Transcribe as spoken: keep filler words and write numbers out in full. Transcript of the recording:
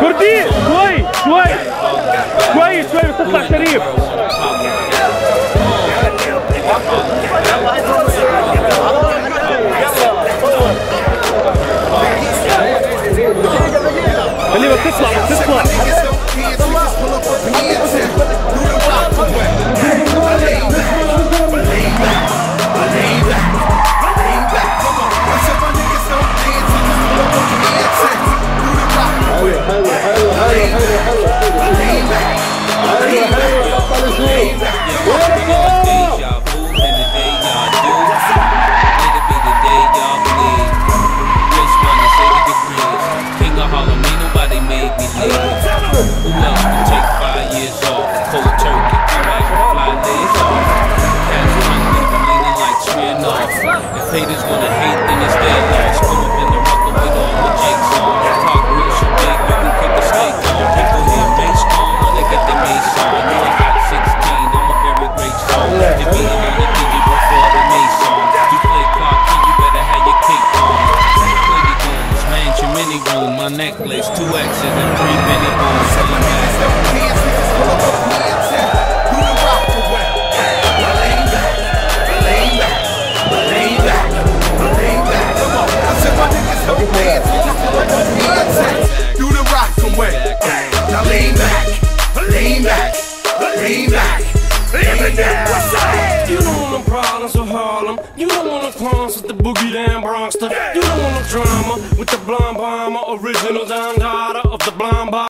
كردي شوي شوي شوي شوي بس تطلع شريف. خليه بس تطلع بس تطلع. حلو حلو حلو حلو حلو حلو حلو haters wanna hate, then it's their loss. Come up in the rocker with all the jakes on. Talk real so big, we can keep the snake on. People hear bass on when they get the bass on. You a hot sixteen, I'm a very great song. You're being on the D J before the Mace song. You play Clark Key, you better have your cake on. Plenty goons, mansion, mini room, my necklace, two X's and three Benny Bones. Come on, I said my niggas don't dance, we just pull up on the